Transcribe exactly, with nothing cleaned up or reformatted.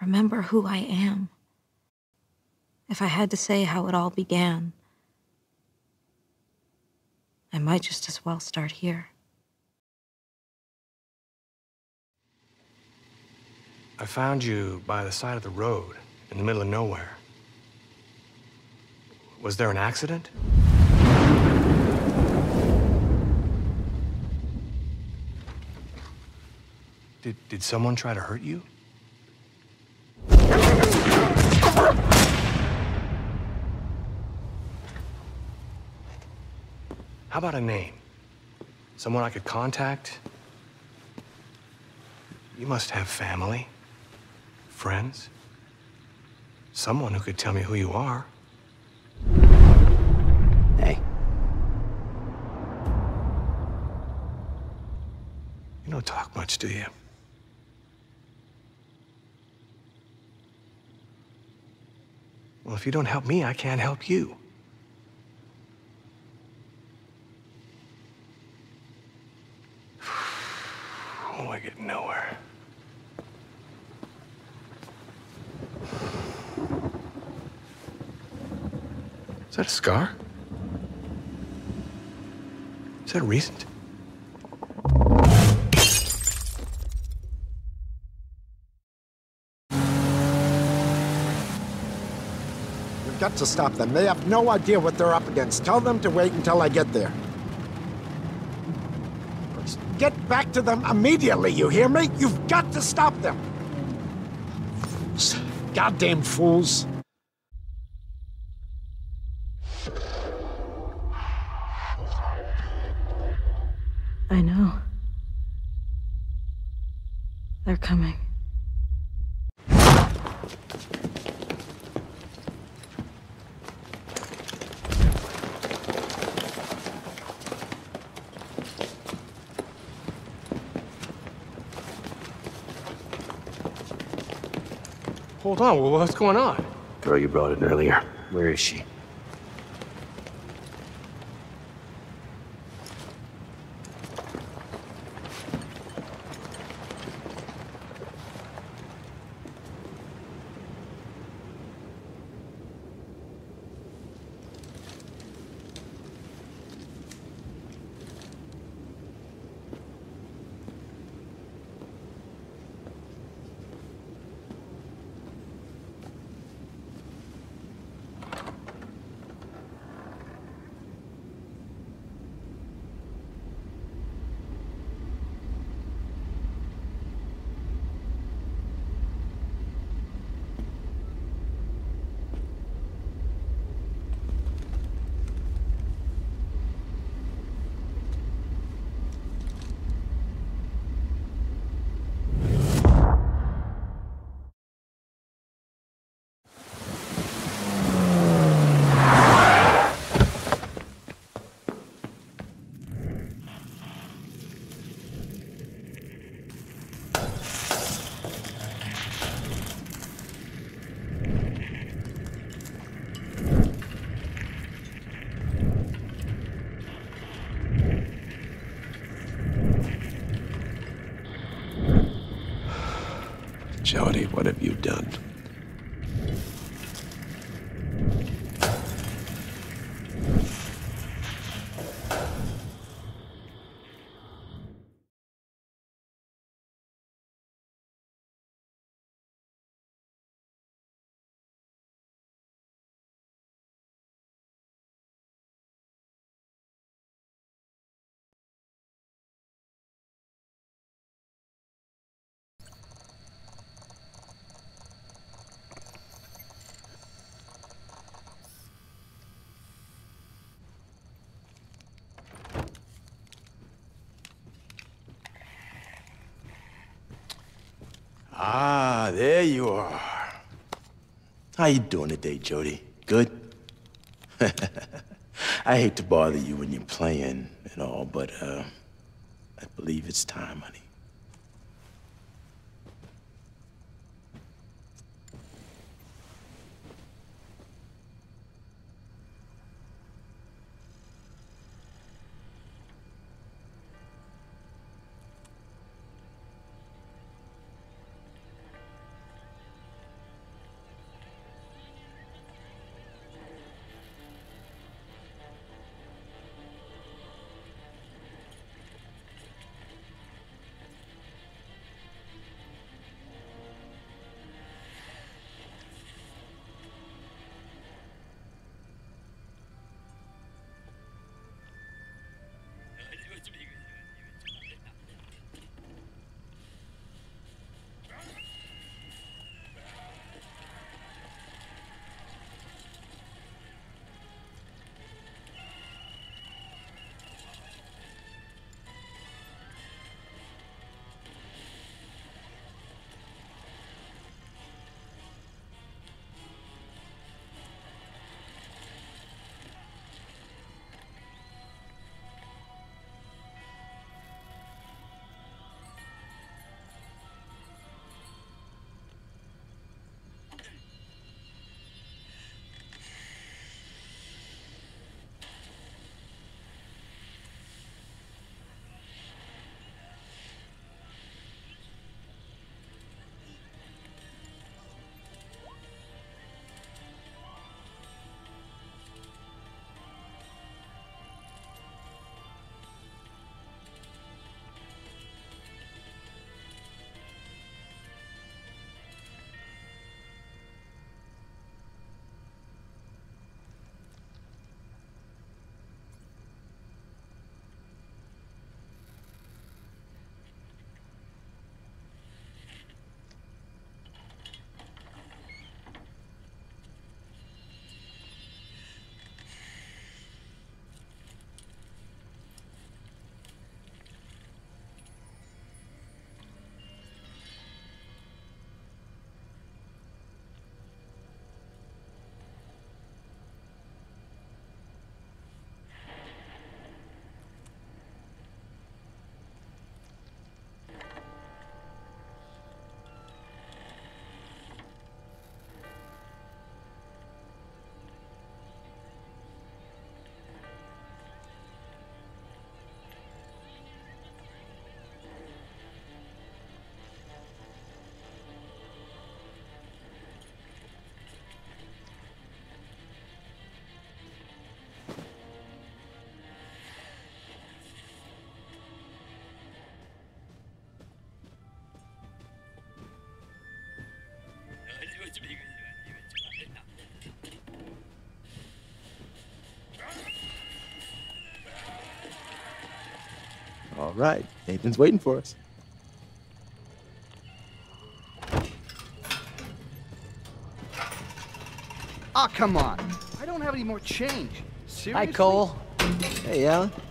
remember who I am. If I had to say how it all began, I might just as well start here. I found you by the side of the road, in the middle of nowhere. Was there an accident? Did, did someone try to hurt you? How about a name? Someone I could contact? You must have family, friends, someone who could tell me who you are. Hey. You don't talk much, do you? Well, if you don't help me, I can't help you. Oh, I get nowhere. Is that a scar? Is that recent? We've got to stop them. They have no idea what they're up against. Tell them to wait until I get there. Let's get back to them immediately, you hear me? You've got to stop them! Fools. Goddamn fools. I know. They're coming. Hold on, well, what's going on? Girl you brought in earlier. Where is she? Jody, what have you done? Ah, there you are. How you doing today, Jody? Good? I hate to bother you when you're playing and all, but, uh, I believe it's time, honey. All right, Nathan's waiting for us. Oh, come on. I don't have any more change. Seriously? Hi, Cole. Hey, Alan.